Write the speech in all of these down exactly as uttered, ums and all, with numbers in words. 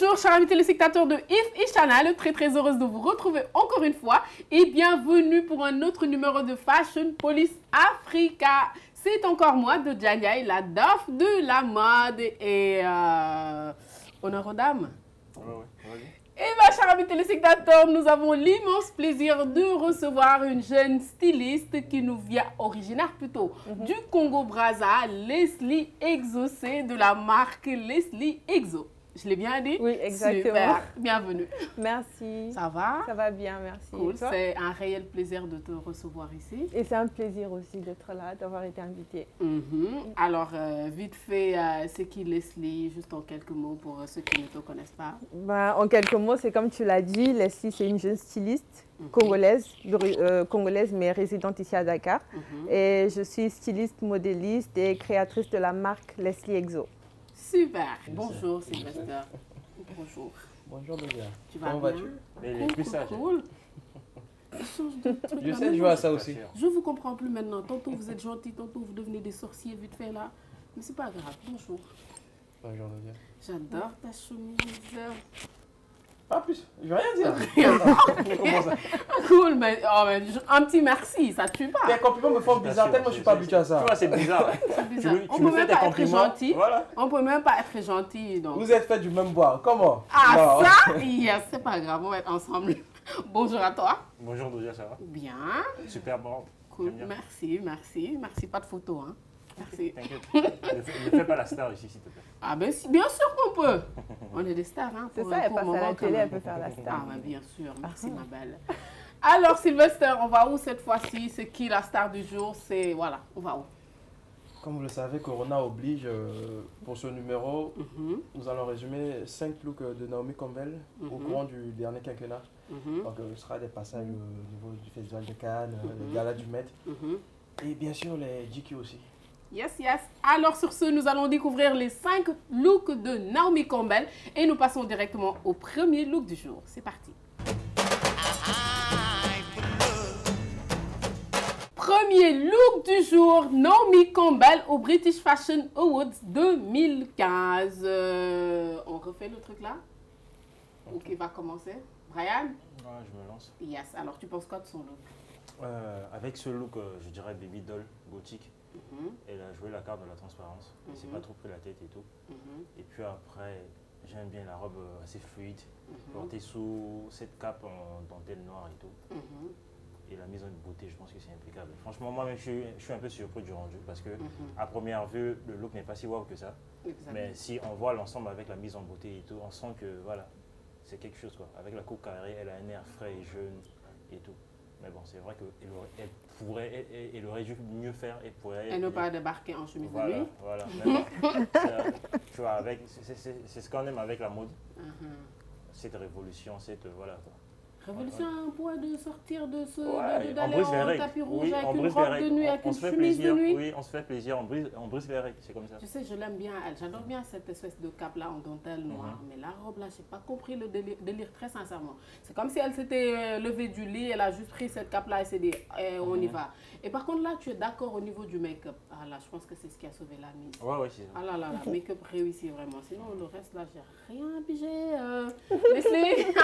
Bonjour chers amis téléspectateurs de If Ish Channel, très très heureuse de vous retrouver encore une fois et bienvenue pour un autre numéro de Fashion Police Africa. C'est encore moi, de Djaniaï, la daf de la mode et euh, honneur aux dames. Ouais, ouais, ouais. Et bien, chers amis téléspectateurs, nous avons l'immense plaisir de recevoir une jeune styliste qui nous vient, originaire plutôt, mm-hmm. du Congo-Brazza, Leslie Exo, c'est de la marque Leslie Exo. Je l'ai bien dit? Oui, exactement. Super, bienvenue. Merci. Ça va? Ça va bien, merci. Cool, c'est un réel plaisir de te recevoir ici. Et c'est un plaisir aussi d'être là, d'avoir été invitée. Mm-hmm. Alors, euh, vite fait, euh, c'est qui Leslie, juste en quelques mots pour euh, ceux qui ne te connaissent pas? Ben, en quelques mots, c'est comme tu l'as dit, Leslie, c'est une jeune styliste mm-hmm. congolaise, euh, congolaise mais résidente ici à Dakar. Mm-hmm. Et je suis styliste, modéliste et créatrice de la marque Leslie Exo. Super. Bonjour Sylvester. Bonjour. Bonjour Dolia. Tu vas Comment bien? vas-tu? Mais il est plus sage. Cool. Je sais jouer à ça aussi. Je vous comprends plus maintenant. Tantôt vous êtes gentil, tantôt vous devenez des sorciers vite fait là. Mais c'est pas grave. Bonjour. Bonjour Dolia. J'adore ta chemise. Pas plus. Je vais rien dire. Comment ça? Cool, mais, oh, mais un petit merci, ça tue pas. Tes compliments me font bizarre, tellement je suis pas habitué à ça. Tu vois, c'est bizarre. bizarre. Tu, on tu peut même pas être gentil. Voilà. On peut même pas être gentil. Donc. Vous êtes fait du même bois. Comment? Ah, non. Ça yes, c'est pas grave, on va être ensemble. Bonjour à toi. Bonjour Dolia, ça va? Bien. Super bon. Cool, merci, merci. Merci, pas de photo, hein. Merci. T'inquiète. Ne fais pas la star ici, s'il te plaît. Ah ben si, bien sûr qu'on peut. On est des stars, hein. C'est ça, elle passe à la télé, elle peut faire la star. Ah ben bien sûr, merci ma belle. Alors Sylvester, on va où cette fois-ci? C'est qui la star du jour? C'est, voilà, on va où? Comme vous le savez, Corona oblige, euh, pour ce numéro, mm-hmm. nous allons résumer cinq looks de Naomi Campbell mm-hmm. au courant du dernier quinquennat. Mm-hmm. Donc euh, ce sera des passages au niveau du Festival de Cannes, mm-hmm. les galas du Met, mm-hmm. et bien sûr les G Q aussi. Yes, yes. Alors sur ce, nous allons découvrir les cinq looks de Naomi Campbell et nous passons directement au premier look du jour. C'est parti. Premier look du jour, Naomi Campbell au British Fashion Awards deux mille quinze. Euh, on refait le truc là? Ou qui va commencer? Brian? Ouais, je me lance. Yes. Alors tu penses quoi de son look? euh, Avec ce look, euh, je dirais baby doll gothique. Mm-hmm. Elle a joué la carte de la transparence. Elle ne s'est Mm-hmm. pas trop pris la tête et tout. Mm-hmm. Et puis après, j'aime bien la robe assez fluide, mm-hmm. portée sous cette cape en dentelle noire et tout. Mm-hmm. Et la mise en beauté, je pense que c'est impeccable. Franchement, moi-même, je suis, je suis un peu surpris du rendu parce que, mm-hmm. à première vue, le look n'est pas si wow que ça. Exactement. Mais si on voit l'ensemble avec la mise en beauté et tout, on sent que voilà, c'est quelque chose quoi. Avec la coupe carrée, elle a un air frais et jeune et tout. Mais bon, c'est vrai qu'elle aurait, elle pourrait, elle, elle aurait dû mieux faire et pourrait... Elle ne pas débarquer en chemise voilà, de nuit. Voilà, voilà. Tu vois, avec, c'est ce qu'on aime avec la mode. Uh-huh. Cette révolution, cette... Voilà quoi. Révolution à un point de sortir de ce... Ouais, d'aller en tapis rouge oui, avec on une brise robe de nuit, avec on, une on chemise plaisir, de nuit. Oui, on se fait plaisir, on brise, on brise les règles, c'est comme ça. Tu sais, je l'aime bien, elle. J'adore bien cette espèce de cape-là en dentelle noire. Mm-hmm. Mais la robe-là, je n'ai pas compris le délire, délire très sincèrement. C'est comme si elle s'était euh, levée du lit, elle a juste pris cette cape-là et s'est dit, eh, on mm-hmm. y va. Et par contre, là, tu es d'accord au niveau du make-up. Ah là, je pense que c'est ce qui a sauvé la mise. Ouais, ouais, c'est ça. Ah là là, là, make-up réussi vraiment. Sinon, le reste, là, j'ai rien pigé. Euh... Leslie.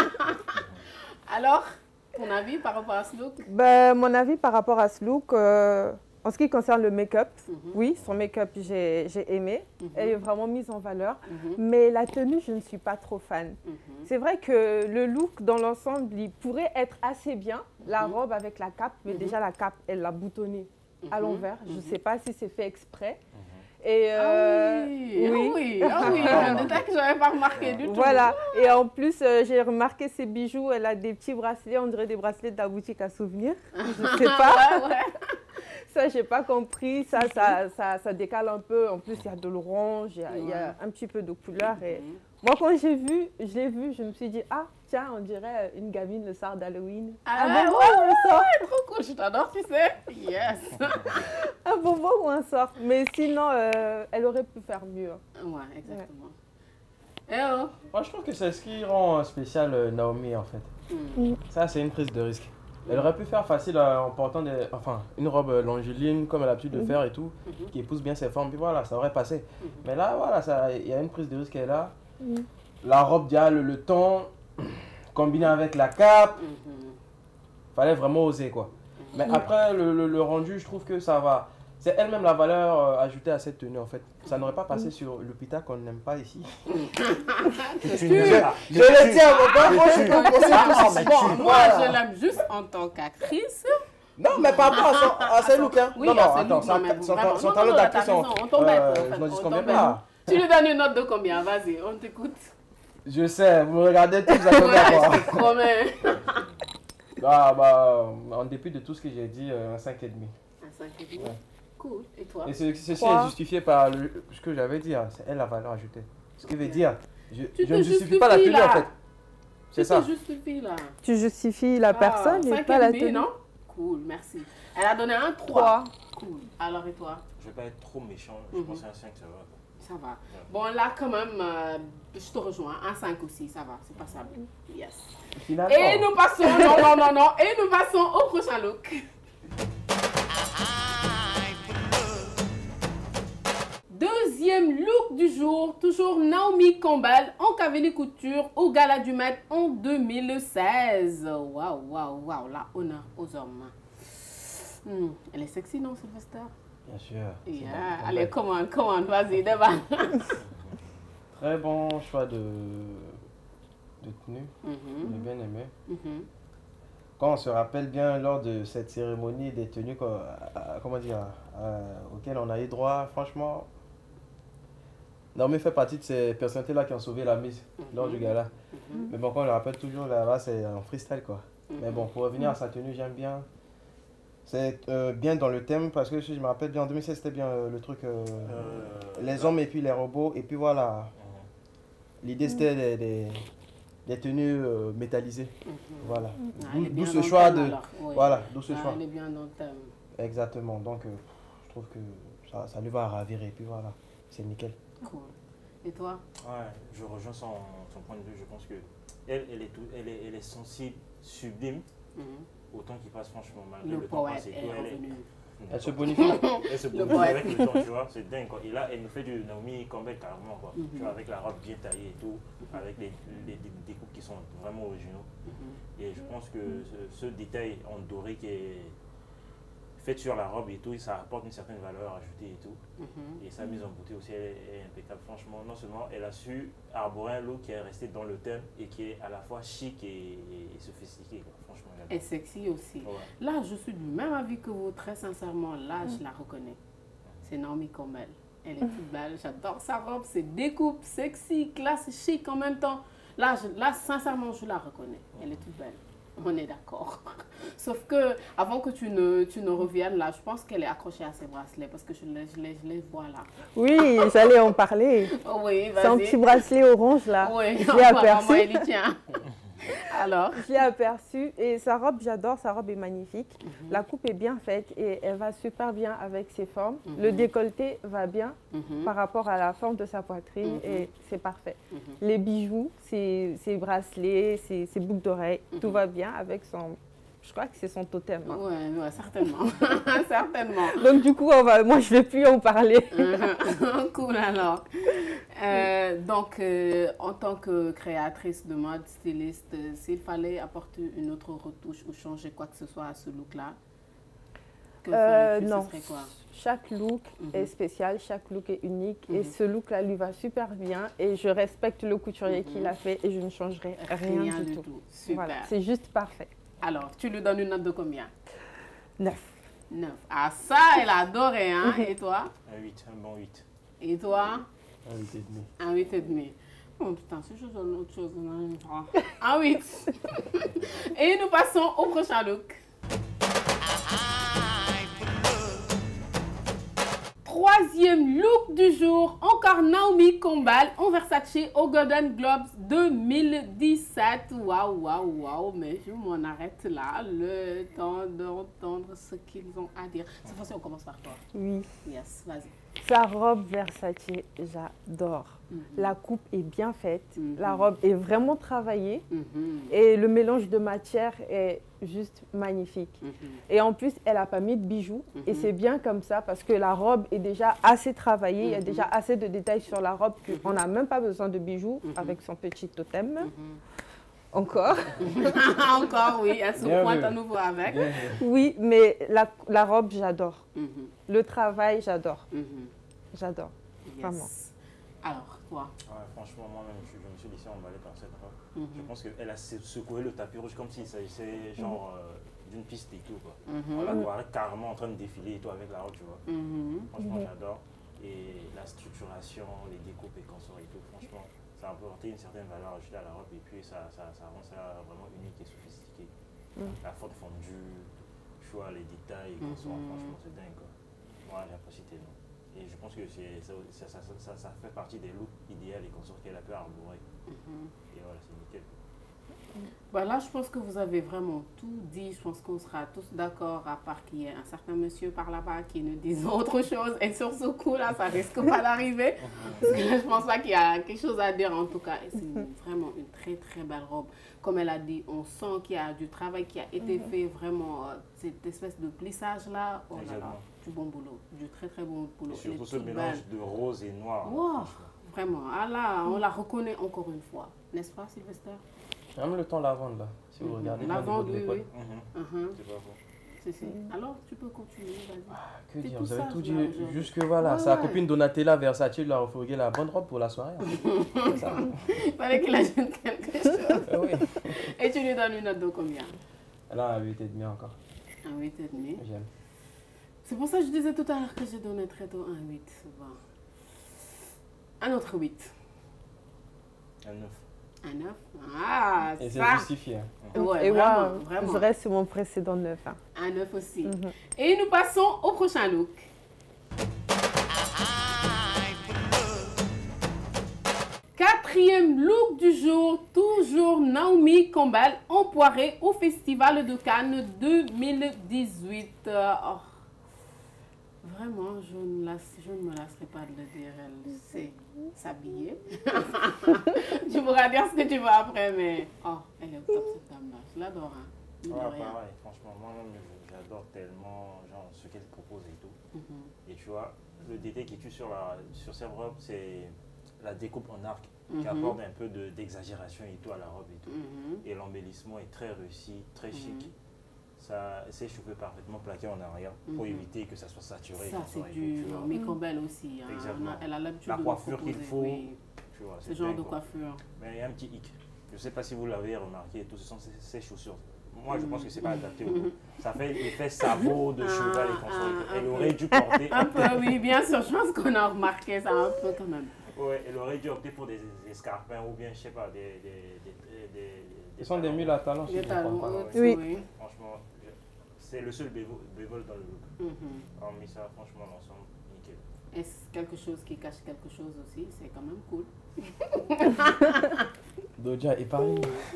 Alors, ton avis par rapport à ce look? Ben, mon avis par rapport à ce look, euh, en ce qui concerne le make-up, mm-hmm. oui, son make-up, j'ai aimé. Mm-hmm. Elle est vraiment mise en valeur. Mm-hmm. Mais la tenue, je ne suis pas trop fan. Mm-hmm. C'est vrai que le look, dans l'ensemble, il pourrait être assez bien. La mm-hmm. robe avec la cape, mais mm-hmm. déjà la cape, elle l'a boutonnée mm-hmm. à l'envers. Mm-hmm. Je ne sais pas si c'est fait exprès. Mm-hmm. Et euh, ah oui, oui, oui, ah oui, un détail que je n'avais pas remarqué du tout. Voilà, et en plus, euh, j'ai remarqué ses bijoux, elle a des petits bracelets, on dirait des bracelets de la boutique à souvenirs. Je ne sais pas. Ouais, ouais. Ça, je n'ai pas compris, ça, ça, ça, ça décale un peu. En plus, il y a de l'orange, il y, ouais. y a un petit peu de couleur. Et moi, quand j'ai vu, je l'ai vu, je me suis dit, ah, tiens, on dirait une gamine le soir d'Halloween. Ah, un bonbon ouais, ou un sort. Ouais, trop cool, je t'adore, tu sais. Yes. Un bonbon ou un sort. Mais sinon, euh, elle aurait pu faire mieux. Ouais, exactement. Ouais. Et oh. Moi, je trouve que c'est ce qui rend spécial euh, Naomi, en fait. Mm. Ça, c'est une prise de risque. Elle aurait pu faire facile euh, en portant des, enfin, une robe longiligne comme elle a l'habitude de faire et tout, mm-hmm. qui épouse bien ses formes, puis voilà, ça aurait passé. Mm-hmm. Mais là, voilà, il y a une prise de risque qui est là. Mm-hmm. la robe Dia, le, le ton, combiné avec la cape. Mm-hmm. Fallait vraiment oser, quoi. Mais mm-hmm. après, le, le, le rendu, je trouve que ça va. C'est elle-même la valeur euh, ajoutée à cette tenue, en fait. Ça n'aurait pas passé mm-hmm. sur l'hôpital qu'on n'aime pas ici. je, je le tiens, mon Bon, moi, je l'aime juste en tant qu'actrice. Non, mais par rapport à ses looks, hein. Oui, non, non, attends, look, son, son, son talent d'actrice, on, on t'embête. euh, je n'en disconviens pas. Tu lui donnes une note de combien? Vas-y, on t'écoute. Je sais, vous me regardez tous à combien, quoi. Je te promets. Bah, bah, en dépit de tout ce que j'ai dit, euh, un cinq virgule cinq. Un cinq virgule cinq. Ouais. Cool. Et toi? Et ce, ceci est justifié par le, ce que j'avais dit, hein. C'est elle la valeur ajoutée. Ce qui veut dire, je, je ne justifie pas la tenue, là. En fait. C'est ça. Tu justifies là. Tu justifies la ah, personne et pas la tenue. Non? Cool, merci. Elle a donné un trois. Cool. Alors et toi? Je vais pas être trop méchant, je mm-hmm. pense qu'un cinq ça va. Ça va. Ouais. Bon là quand même, euh, je te rejoins, un cinq aussi, ça va, c'est passable. Yes. Finalement. Et nous passons, non, non, non, non, et nous passons au prochain look. Deuxième look du jour, toujours Naomi Campbell en Cavalli Couture au Gala du Met en deux mille seize. Waouh, waouh, waouh, là, honneur aux hommes. Hmm. Elle est sexy, non, Sylvester? Bien sûr. Yeah. Allez, commande, commande, vas-y, débat. Très bon choix de, de tenue. Mm-hmm. J'ai bien aimé. Mm-hmm. Quand on se rappelle bien lors de cette cérémonie des tenues, comment dire, euh, auxquelles on a eu droit, franchement, Naomi fait partie de ces personnalités-là qui ont sauvé la mise mm-hmm. lors du gala. Mm-hmm. Mais bon, quand on le rappelle toujours, là-bas, c'est en freestyle, quoi. Mm-hmm. Mais bon, pour revenir à sa tenue, j'aime bien. C'est euh, bien dans le thème, parce que si je me rappelle bien, en deux mille seize, c'était bien euh, le truc, euh, euh, les hommes et puis les robots, et puis voilà. Mm-hmm. L'idée, c'était des, des, des tenues euh, métallisées. Mm-hmm. Voilà. Ah, d'où ce choix de... Oui. Voilà, d'où ce ah, choix. Elle est bien dans le thème. Exactement, donc euh, je trouve que ça, ça lui va ravir, et puis voilà, c'est nickel. Cool. Et toi? Ouais, je rejoins son, son point de vue, je pense que elle, elle, est, tout, elle, est, elle est sensible, sublime. Mm-hmm. Autant qu'il passe franchement mal. Le, le poète est, est revenu. Elle se bonifie. Elle se bonifie avec le temps, tu vois, c'est dingue quoi. Et là, elle nous fait du Naomi Campbell carrément quoi. Mm-hmm. Tu vois, avec la robe bien taillée et tout, mm-hmm. avec les, les, les découpes qui sont vraiment originaux. Mm-hmm. Et je pense que ce, ce détail en doré qui est fait sur la robe et tout, ça apporte une certaine valeur ajoutée et tout. Mm-hmm. Et sa mise en beauté aussi, elle est, est impeccable. Franchement, non seulement elle a su arborer un look qui est resté dans le thème et qui est à la fois chic et, et, et sophistiqué quoi. Franchement, et sexy aussi. Ouais. Là, je suis du même avis que vous, très sincèrement. Là, mm. je la reconnais. C'est Naomi Campbell. Elle est toute belle. J'adore sa robe. C'est découpe, sexy, classe, chic en même temps. Là, je, là, sincèrement, je la reconnais. Elle est toute belle. On est d'accord. Sauf que, avant que tu ne, tu ne reviennes là, je pense qu'elle est accrochée à ses bracelets parce que je les, je les, je les vois là. Oui, j'allais en parler. Oh oui, vas-y. C'est un petit bracelet orange là. Oui, je l'ai aperçu. Elle y tient. Alors, je l'ai aperçue et sa robe, j'adore, sa robe est magnifique. Mm-hmm. La coupe est bien faite et elle va super bien avec ses formes. Mm-hmm. Le décolleté va bien mm-hmm. par rapport à la forme de sa poitrine mm-hmm. et c'est parfait. Mm-hmm. Les bijoux, ses, ses bracelets, ses, ses boucles d'oreilles, mm-hmm. tout va bien avec son... Je crois que c'est son totem. Hein. Oui, ouais, certainement. certainement. Donc du coup, on va, moi, je ne vais plus en parler. Cool alors. Euh, donc, euh, en tant que créatrice de mode, styliste, euh, s'il fallait apporter une autre retouche ou changer quoi que ce soit à ce look-là, que euh, tu, non. ce serait quoi? Chaque look mm-hmm. est spécial, chaque look est unique mm-hmm. et ce look-là lui va super bien et je respecte le couturier mm-hmm. qui l'a fait et je ne changerai rien, rien du, du tout. tout. Super. Voilà, c'est juste parfait. Alors, tu lui donnes une note de combien? neuf. neuf. Ah ça, elle a adoré, hein? Et toi? Un huit, un bon huit. Et toi? Un huit et demi. Un huit et demi. Oh putain, si je donne autre chose, un huit. Et nous passons au prochain look. Troisième look du jour, encore Naomi Campbell en Versace au Golden Globes deux mille dix-sept. Waouh, waouh, waouh, mais je m'en arrête là, le temps d'entendre ce qu'ils ont à dire. Cette fois-ci, on commence par toi. Oui. Yes, vas-y. Sa robe Versace, j'adore. Mm-hmm. La coupe est bien faite, mm-hmm. la robe est vraiment travaillée mm-hmm. et le mélange de matière est juste magnifique. Mm-hmm. Et en plus, elle n'a pas mis de bijoux mm-hmm. et c'est bien comme ça parce que la robe est déjà assez travaillée, mm-hmm. il y a déjà assez de détails sur la robe qu'on n'a même pas besoin de bijoux mm-hmm. avec son petit totem. Mm-hmm. Encore. Encore, oui, elle se pointe à nouveau avec. Bien oui, mais la, la robe, j'adore. Mm-hmm. Le travail, j'adore. Mm-hmm. J'adore, yes. Vraiment. Alors, toi ouais, franchement, moi-même, je, je me suis laissé emballer par cette robe. Mm-hmm. Je pense qu'elle a secoué le tapis rouge comme s'il s'agissait genre mm-hmm. euh, d'une piste et tout. Quoi. Mm-hmm. On la voit carrément en train de défiler et tout avec la robe, tu vois. Mm-hmm. Franchement, mm-hmm. j'adore. Et la structuration, les découpes et consorts et tout, franchement, ça a apporté une certaine valeur ajoutée à la robe et puis ça, ça, ça rend ça vraiment unique et sophistiqué. Mm-hmm. La forte fondue, tu vois, les détails et consorts, mm-hmm. franchement, c'est dingue. Quoi. Moi, j'apprécie tellement. Et je pense que ça, ça, ça, ça, ça fait partie des looks idéaux et consorts qu'elle a pu arborer. Mm-hmm. Et voilà, c'est nickel. Bah là, je pense que vous avez vraiment tout dit. Je pense qu'on sera tous d'accord, à part qu'il y ait un certain monsieur par là-bas qui nous dise autre chose. Et sur ce coup-là, ça risque pas d'arriver. Parce que là, je pense pas qu'il y a quelque chose à dire en tout cas. Et c'est vraiment une très très belle robe. Comme elle a dit, on sent qu'il y a du travail qui a été fait, vraiment, euh, cette espèce de plissage-là. Oh là là, du bon boulot, du très très bon boulot. Et surtout ce mélange de rose et noir. Wow, vraiment, ah là, on la reconnaît encore une fois. N'est-ce pas, Sylvester? Même le temps lavande là, si vous regardez la lavande, oui, oui. Mm-hmm. Mm-hmm. C'est pas faux. Si, si. Alors, tu peux continuer, vas-y. Ah, que dire, vous avez tout dit. Jusque voilà, ouais, sa ouais. copine Donatella Versace lui a refourgué la bonne robe pour la soirée. Il fallait qu'il ajoute quelque chose. Oui. Et tu lui donnes une note de combien? Elle a un huit virgule cinq encore. Un huit virgule cinq. J'aime. C'est pour ça que je disais tout à l'heure que j'ai donné très tôt un huit. Bon. Un autre huit. Un neuf. Un neuf. Ah, et ça. c'est justifié. Ouais, et vraiment, moi, vraiment. Je reste sur mon précédent neuf. Hein. Un neuf aussi. Mm-hmm. Et nous passons au prochain look. Quatrième look du jour, toujours Naomi Campbell, empoirée au Festival de Cannes deux mille dix-huit. Oh. Vraiment, je ne, lasse, je ne me lasserai pas de le dire, elle sait s'habiller. Tu pourras dire ce que tu veux après, mais oh, elle est au top cette dame-là, je l'adore. Hein. Ouais, pareil, franchement, moi-même, j'adore tellement genre, ce qu'elle propose et tout. Mm-hmm. Et tu vois, le détail qui tue sur, la, sur cette robe, c'est la découpe en arc mm-hmm. qui apporte un peu d'exagération et tout à la robe et tout. Mm-hmm. Et l'embellissement est très réussi, très chic. Mm-hmm. Ça, ses cheveux parfaitement plaqués en arrière pour mm-hmm. éviter que ça soit saturé. Ça, c'est du Naomi Campbell aussi. Hein. Exactement. Elle a l'habitude la de coiffure qu'il faut. Oui. Tu vois, ce genre de quoi. coiffure. Mais il y a un petit hic. Je ne sais pas si vous l'avez remarqué, tout ce sont ces, ces chaussures. Moi, je pense que ce n'est pas adapté au coup. Ça fait l'effet sabot de cheval et consorts. Elle peu. aurait dû porter. Un peu, oui, bien sûr. Je pense qu'on a remarqué ça un peu quand même. Oui, elle aurait dû opter pour des escarpins ou bien, je ne sais pas, des. des, des, des, des Ils sont des mules à talons. Des talons, oui. oui. Franchement, c'est le seul bévol dans le look. Mm-hmm. Hormis ça, franchement, l'ensemble, nickel. Est-ce quelque chose qui cache quelque chose aussi? C'est quand même cool. Doja, épargne.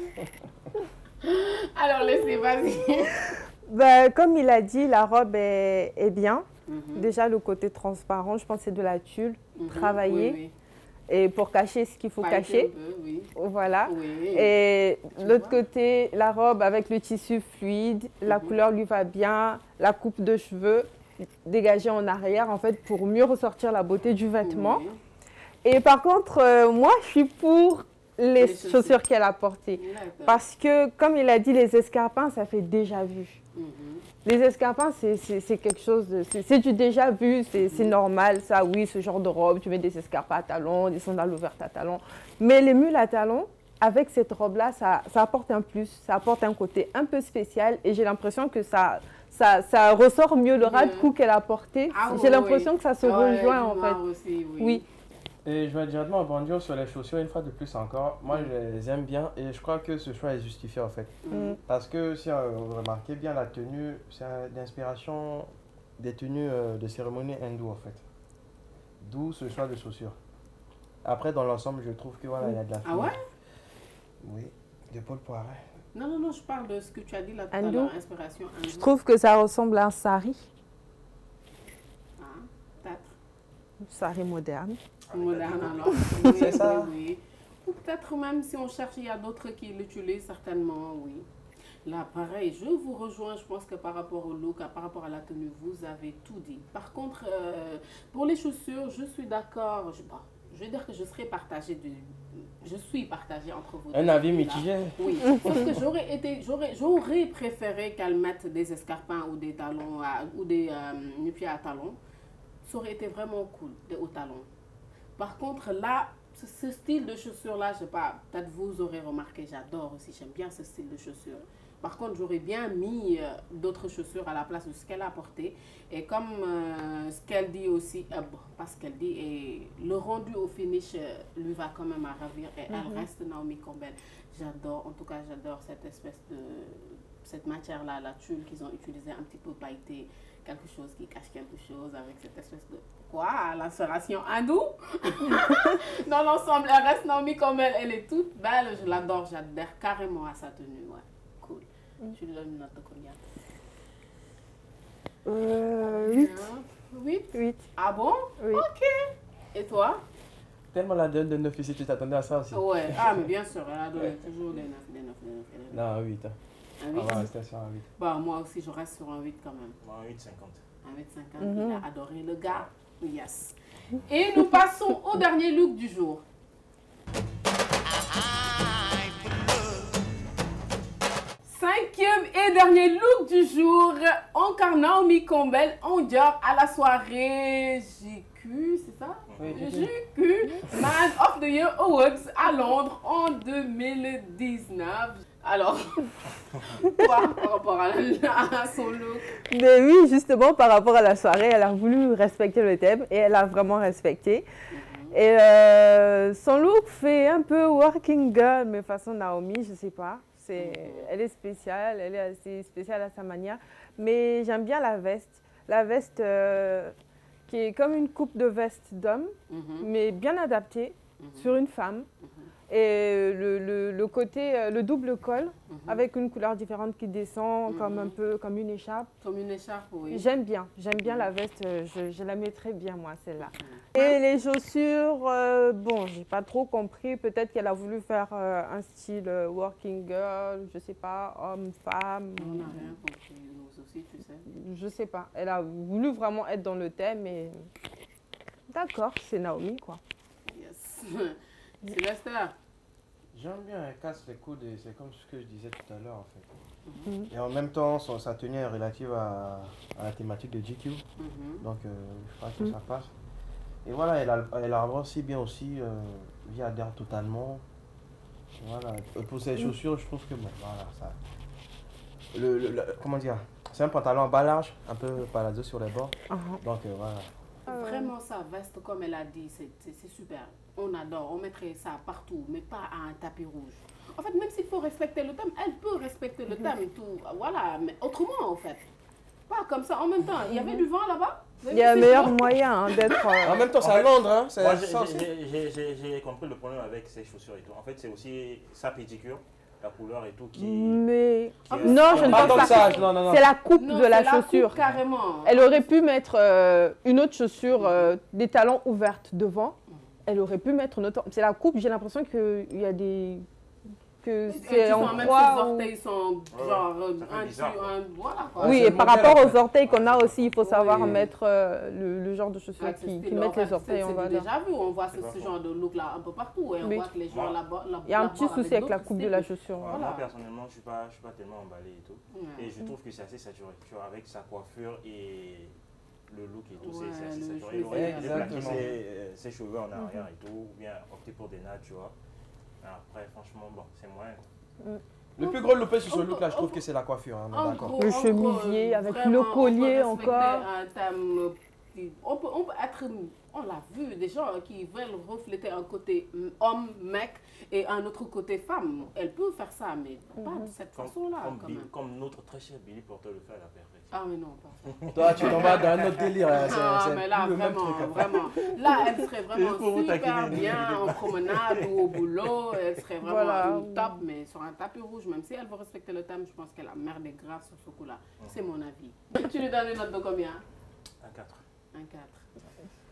Alors, laissez, vas-y. Ben, comme il a dit, la robe est, est bien. Mm-hmm. Déjà, le côté transparent, je pense que c'est de la tulle mm-hmm. travaillée. Oui, oui. Et pour cacher ce qu'il faut Pas cacher. Peu, oui. Voilà. Oui. Et l'autre côté, la robe avec le tissu fluide, mm-hmm. la couleur lui va bien, la coupe de cheveux dégagée en arrière, en fait, pour mieux ressortir la beauté du vêtement. Oui. Et par contre, euh, moi, je suis pour les, les chaussures, chaussures qu'elle a portées. Parce que, comme il a dit, les escarpins, ça fait déjà vu. Mm-hmm. Les escarpins, c'est quelque chose, c'est du déjà vu, c'est mm-hmm. normal, ça, oui, ce genre de robe, tu mets des escarpins à talons, des sandales ouvertes à talons. Mais les mules à talons, avec cette robe-là, ça, ça apporte un plus, ça apporte un côté un peu spécial et j'ai l'impression que ça, ça, ça ressort mieux le ras de cou qu'elle a porté. Ah, j'ai oui, l'impression oui. que ça se ouais, rejoint en fait. Aussi, oui. oui. Et je vais directement rebondir sur les chaussures une fois de plus encore. Moi, je les aime bien et je crois que ce choix est justifié en fait. Mm. Parce que si vous remarquez bien la tenue, c'est l'inspiration des tenues de cérémonie hindoue en fait. D'où ce choix de chaussures. Après, dans l'ensemble, je trouve que voilà, il y a de la Ah ouais? Oui, de Paul Poiret. Non, non, non, je parle de ce que tu as dit là tout à l'heure, inspiration hindoue. Je trouve que ça ressemble à un sari. Ah, peut-être. soirée moderne. Moderne alors. Oui, C'est ça. Oui, oui. Ou peut-être même si on cherche, il y a d'autres qui l'utilisent certainement, oui. Là, pareil, je vous rejoins, je pense que par rapport au look, par rapport à la tenue, vous avez tout dit. Par contre, euh, pour les chaussures, je suis d'accord, je, bon, je vais dire que je serai partagée, de, je suis partagée entre vous. Un avis mitigé. Oui, sauf que j'aurais été, j'aurais, j'aurais préféré qu'elle mette des escarpins ou des talons, à, ou des euh, pieds à talons. Ça aurait été vraiment cool, des hauts talons. Par contre, là, ce, ce style de chaussures-là, je sais pas, peut-être vous aurez remarqué, j'adore aussi, j'aime bien ce style de chaussures. Par contre, j'aurais bien mis euh, d'autres chaussures à la place de ce qu'elle a porté. Et comme euh, ce qu'elle dit aussi, euh, bon, pas ce qu'elle dit, et le rendu au finish euh, lui va quand même à ravir. Et mm-hmm. elle reste Naomi Campbell. J'adore, en tout cas, j'adore cette espèce de, cette matière-là, la tulle qu'ils ont utilisée, un petit peu pailletée. Quelque chose qui cache quelque chose avec cette espèce de... Quoi? L'inspiration hindoue? Dans l'ensemble, elle reste Naomi Campbell. Elle est toute belle. Je l'adore. J'adhère carrément à sa tenue. Ouais. Cool. Mm. Tu lui donnes une note de combien? Euh, huit. huit? huit. Ah bon? Oui. Ok. Et toi? Tellement la donne de neuf ici, tu t'attendais à ça aussi. Ouais. Ah, mais bien sûr. Elle a donné toujours des neuf, des neuf, des neuf. Des neuf. Non, huit. Hein. Un huit? On va rester sur un huit. Bah, moi aussi, je reste sur un huit quand même. Moi, un huit cinquante. un huit cinquante. Mm-hmm. Il a adoré le gars. Yes. Et nous passons au dernier look du jour. Cinquième et dernier look du jour. Encore Naomi Campbell en Dior à la soirée G Q, c'est ça? Oui, G Q Man of the Year Awards à Londres en deux mille dix-neuf. Alors, quoi par rapport à, à son look? Mais oui, justement, par rapport à la soirée, elle a voulu respecter le thème et elle a vraiment respecté. Mm-hmm. Et euh, son look fait un peu working girl, mais façon Naomi, je sais pas. C'est, mm-hmm. Elle est spéciale, elle est assez spéciale à sa manière. Mais j'aime bien la veste. La veste euh, qui est comme une coupe de veste d'homme, mm-hmm. mais bien adaptée mm-hmm. sur une femme. Mm-hmm. Et le, le, le côté, le double col, mm-hmm. avec une couleur différente qui descend, mm-hmm. comme un peu comme une écharpe. Comme une écharpe, oui. J'aime bien, j'aime bien mm-hmm. la veste, je, je la mets très bien moi, celle-là. Mm-hmm. Et les chaussures, euh, bon, j'ai pas trop compris, peut-être qu'elle a voulu faire euh, un style euh, working girl, je sais pas, homme, femme. On n'a rien compris, nous aussi, tu sais. Je sais pas, elle a voulu vraiment être dans le thème et d'accord, c'est Naomi quoi. Yes. Sylvester. J'aime bien, elle casse les coudes et c'est comme ce que je disais tout à l'heure en fait. Mm-hmm. Et en même temps, son, sa tenue est relative à, à la thématique de G Q. Mm-hmm. Donc euh, je crois que mm-hmm. ça passe. Et voilà, elle a, elle a aussi bien aussi, euh, j'y adhère totalement. Voilà. Et pour ses chaussures, je trouve que bon, voilà, ça. Le, le, le, comment dire? C'est un pantalon en bas large, un peu palazzo sur les bords. Uh-huh. Donc euh, voilà. Vraiment, sa veste, comme elle a dit, c'est super. On adore, on mettrait ça partout, mais pas à un tapis rouge. En fait, même s'il faut respecter le thème, elle peut respecter le thème, tout, voilà, mais autrement, en fait. Pas comme ça, en même temps. Il y avait du vent là-bas? Il y a un meilleur moyen hein, d'être... Euh... En même temps, c'est à Londres, hein. Moi, j'ai compris le problème avec ces chaussures et tout. En fait, c'est aussi sa pédicure. La couleur et tout qui... Mais... Qui est... Non, je ne pense pas. Ça, non, non, non. C'est la coupe non, de la la chaussure. Coupe, carrément. Elle aurait pu mettre euh, une autre chaussure, euh, des talons ouvertes devant. Elle aurait pu mettre une autre... C'est la coupe, j'ai l'impression qu'il y a des... que c'est en même croix. Ses orteils sont genre ouais, un dessus, un... Voilà quoi. Oui, ouais, et par rapport aux orteils qu'on a ouais. aussi, il faut savoir oui. mettre euh, le, le genre de chaussures ouais, qui, qui mettent les orteils en valeur. C'est déjà vu, on voit ce, ce genre de look là un peu partout et on oui. voit que les gens là-bas... Il y a un petit souci avec la coupe de la chaussure. Ouais, voilà. Moi personnellement, je ne suis, suis pas tellement emballé et tout. Ouais. Et je trouve que c'est assez saturé. Tu vois, avec sa coiffure et le look et tout, ouais, c'est assez saturé. Il aurait plaqué ses, ses cheveux en arrière et tout, ou bien opter pour des nattes, tu vois. Après, franchement, bon, c'est moyen quoi. Le plus gros loupé sur ce look là, je trouve que c'est la coiffure. Hein, d'accord. Le chemisier avec le collier encore. On peut, on peut être, on l'a vu, des gens qui veulent refléter un côté homme, mec et un autre côté femme. Elle peut faire ça, mais mm-hmm. pas de cette façon-là. Comme, quand Bill, même. comme notre très cher Billy Porter le fait à la perfection. Ah mais non, pas Toi, tu tombes dans un autre délire. Hein, ah mais là, vraiment, truc, vraiment. Là, elle serait vraiment super bien en promenade ou au boulot. Elle serait vraiment voilà. top, mais sur un tapis rouge, même si elle veut respecter le thème, je pense qu'elle a merdé grave sur ce coup-là. Mm-hmm. C'est mon avis. Tu lui donnes une note de combien? Un quatre. Un quatre.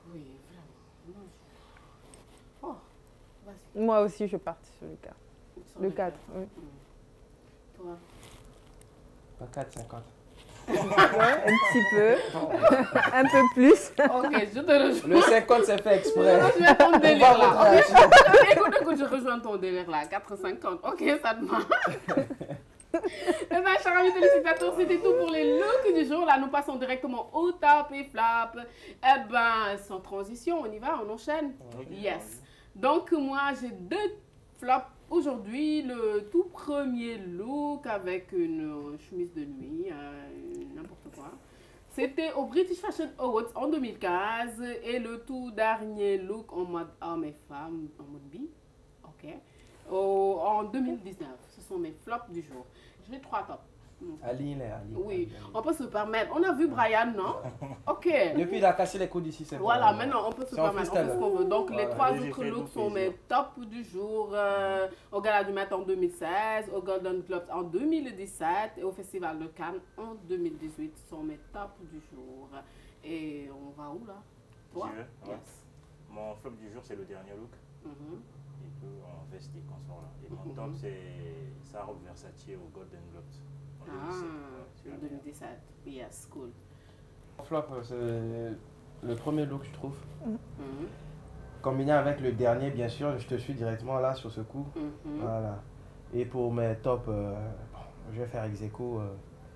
Oui, vraiment. Oh, vas-y. Moi aussi, je partais sur le quatre. Sur Le quatre, oui. Mm. Toi? Pas quatre cinquante. Ouais, un petit peu. Un peu plus. Ok, je te rejoins. Le cinquante, c'est fait exprès. Non, je vais ton délire va là. réagir. Écoute, écoute, je rejoins ton délire là. quatre cinquante. Ok, ça te va. Eh bien, chers amis téléspectateurs, c'était tout pour les looks du jour. Là, nous passons directement au top et flop. Eh bien, sans transition, on y va, on enchaîne. Yes. Donc, moi, j'ai deux flops aujourd'hui. Le tout premier look avec une chemise de nuit, euh, n'importe quoi. C'était au British Fashion Awards en deux mille quinze. Et le tout dernier look en mode homme et femme, en mode bi. Ok. Au, en deux mille dix-neuf. Ce sont mes flops du jour. J'ai trois tops. Aline, Aline. Oui, on peut se permettre. On a vu Brian, non? Ok. Depuis, il a cassé les coudes ici, c'est Voilà, bon. maintenant on peut se C'est en permettre, on fait ce freestyle. qu'on veut. Donc les Voilà. trois Allez-y, autres faites-vous looks sont plaisir. mes tops du jour. euh, au Gala du Matin en deux mille seize, au Golden Globes en deux mille dix-sept et au Festival de Cannes en deux mille dix-huit sont mes tops du jour. Et on va où là? Toi? J'y vais, ouais. Yes. Mon flop du jour, c'est le dernier look. Mhm. Et peu en veste et consort là. Et mon Mhm. top, c'est sa robe Versace au Golden Globes. en deux mille sept. Ouais, Ah, celui-là. deux mille dix-sept. Yes, cool. Mon flop, euh, c'est le premier look, je trouve. Mhm. Combiné avec le dernier, bien sûr, je te suis directement là sur ce coup. Mhm. Voilà. Et pour mes tops, euh, bon, je vais faire ex aequo, euh,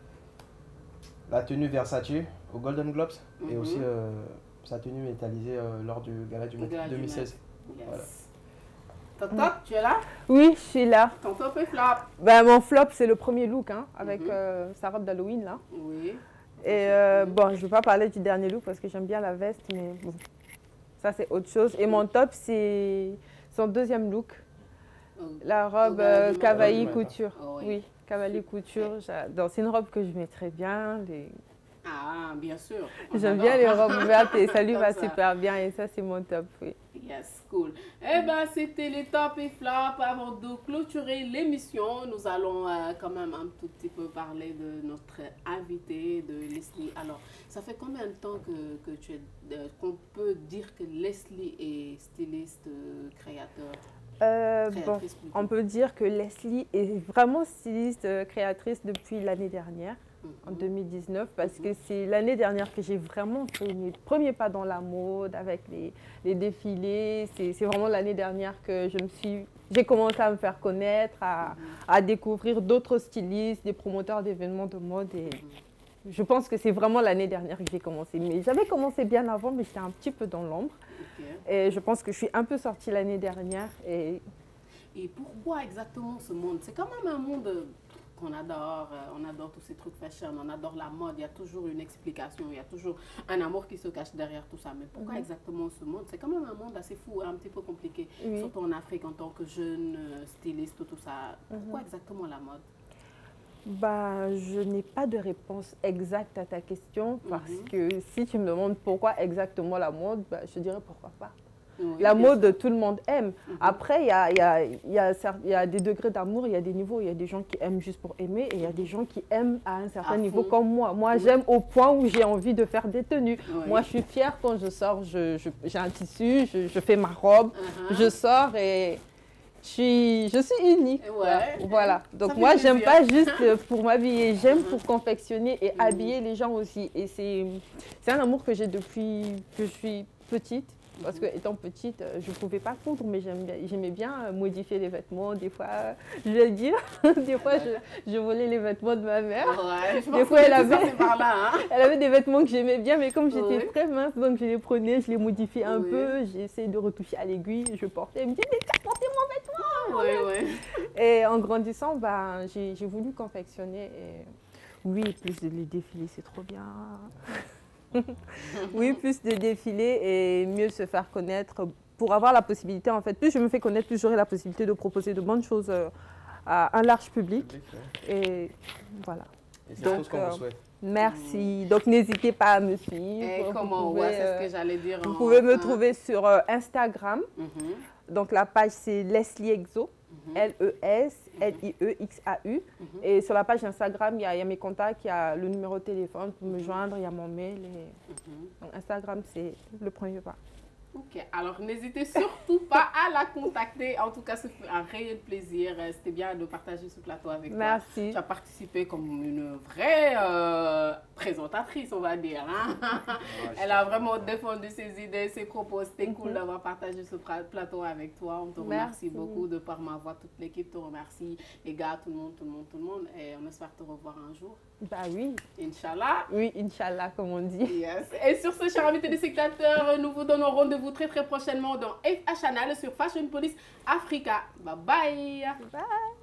la tenue Versace au Golden Globes et Mhm. aussi euh, sa tenue métallisée euh, lors du Gala du Au Met Gala du deux mille seize. Yes. Voilà. Ton top, tu es là? Oui, je suis là. Ton top est flop. Ben, mon flop, c'est le premier look, hein, avec Mhm. euh, sa robe d'Halloween, là. Oui. Et euh, bon, je ne vais pas parler du dernier look parce que j'aime bien la veste, mais bon, ça, c'est autre chose. Et mon top, c'est son deuxième look, Oh. la robe Au Gala euh, du Cavalli Matin. Couture. Oh, oui. Oui, Cavalli Couture. j'adore. C'est une robe que je mets très bien. Les... Ah, bien sûr. On J'aime adore. bien les robes ouvertes et ça lui Comme va ça. super bien. Et ça, c'est mon top, oui. Yes, cool. Eh bien, c'était les tops et flops. Avant de clôturer l'émission, nous allons euh, quand même un tout petit peu parler de notre invité, de Leslie. Alors, ça fait combien de temps que, que tu es, euh, qu'on peut dire que Leslie est styliste, euh, créateur, Euh, bon, créatrice plutôt? on peut dire que Leslie est vraiment styliste, euh, créatrice depuis l'année dernière, en Mhm. deux mille dix-neuf, parce Mhm. que c'est l'année dernière que j'ai vraiment fait mes premiers pas dans la mode, avec les, les défilés. C'est c'est vraiment l'année dernière que je me suis, j'ai commencé à me faire connaître, à, Mhm. à découvrir d'autres stylistes, des promoteurs d'événements de mode. Et Mhm. je pense que c'est vraiment l'année dernière que j'ai commencé. Mais j'avais commencé bien avant, mais j'étais un petit peu dans l'ombre. Ok. Et je pense que je suis un peu sortie l'année dernière. Et Et pourquoi exactement ce monde? C'est quand même un monde euh, qu'on adore. euh, On adore tous ces trucs fashion, on adore la mode. Il y a toujours une explication, il y a toujours un amour qui se cache derrière tout ça. Mais pourquoi Mhm. exactement ce monde? C'est quand même un monde assez fou, un petit peu compliqué. oui. Surtout en Afrique en tant que jeune euh, styliste, tout ça. Pourquoi Mhm. exactement la mode? Bah, je n'ai pas de réponse exacte à ta question parce Mhm. que si tu me demandes pourquoi exactement la mode, bah, je dirais pourquoi pas. Oui, La bien mode, sûr. tout le monde aime. Mhm. Après, il y a, il y a- il y a cer- il y a des degrés d'amour, il y a des niveaux. Il y a des gens qui aiment juste pour aimer et il y a des gens qui aiment à un certain À niveau fond. comme moi. Moi, Oui. j'aime au point où j'ai envie de faire des tenues. Oui. Moi, je suis fière quand je sors, je- je- j'ai un tissu, je, je fais ma robe, Uh-huh. je sors et je suis, je suis unique. quoi. Ouais. Voilà. Ça Donc fait moi, j'aime plaisir. pas juste pour m'habiller, j'aime Mhm. pour confectionner et Mhm. habiller les gens aussi. Et c'est c'est un amour que j'ai depuis que je suis petite. Parce que étant petite, euh, je ne pouvais pas coudre, mais j'aime bien- j'aimais bien euh, modifier les vêtements. Des fois, euh, je vais le dire, des fois, je, je volais les vêtements de ma mère. Ouais, je Des pense fois, que elle tout ça, avait- c'est par là, hein. Elle avait des vêtements que j'aimais bien, mais comme j'étais Oui. très mince, donc je les prenais, je les modifiais un Oui. peu, j'ai essayé de retoucher à l'aiguille, je portais, elle me dit, mais tu as porté mon vêtement. Oui, oui. Et en grandissant, bah, j'ai j'ai voulu confectionner. Et... Oui, plus de les défilés, c'est trop bien. Oui, plus de défilés et mieux se faire connaître pour avoir la possibilité, en fait, plus je me fais connaître, plus j'aurai la possibilité de proposer de bonnes choses euh, à un large public. Public, ouais. Et voilà. Et c'est Donc, tout ce qu'on euh, vous souhaite. Merci. Donc, n'hésitez pas à me suivre. Et Vous comment? pouvez, Ouais, c'est ce euh, que j'allais dire. vous en pouvez me fin. trouver sur euh, Instagram. Mhm. Donc, la page, c'est Leslie Exo. Mhm. Mm-hmm. L E S L I E X A U. Mm-hmm. Et sur la page Instagram, il y, y a mes contacts, il y a le numéro de téléphone pour me joindre, il y a mon mail. Et... Mm-hmm. Donc Instagram, c'est le premier pas. Ok, alors n'hésitez surtout pas à la contacter. En tout cas, ce fut un réel plaisir. C'était bien de partager ce plateau avec Merci. toi. Tu as participé comme une vraie euh, présentatrice, on va dire. Hein? Ouais, elle a vraiment défendu ses idées, ses propos. C'était mm-hmm. cool d'avoir partagé ce plateau avec toi. On te remercie Merci. beaucoup de par ma voix. Toute l'équipe te remercie. Les gars, tout le monde, tout le monde, tout le monde. Et on espère te revoir un jour. Bah oui. Inch'Allah. Oui, Inch'Allah, comme on dit. Yes. Et sur ce, chers invités des spectateurs, nous vous donnons rendez-vous très très prochainement dans F H Channel sur Fashion Police Africa. Bye bye. Bye.